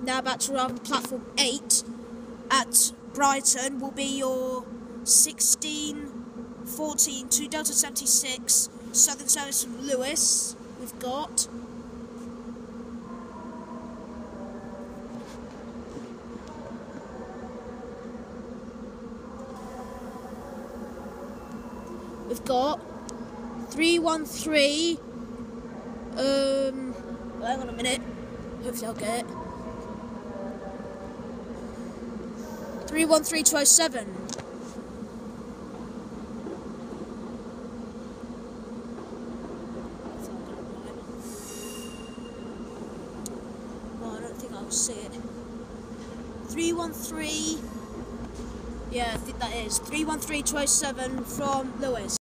now about to arrive on platform 8 at Brighton will be your 1614 to Delta 76 Southern service from Lewis. We've got got 313. Hang on a minute. Hopefully I'll get it. 313207. Oh, I don't think I'll see it. 313. Yeah, I think that is 313207 from Lewis.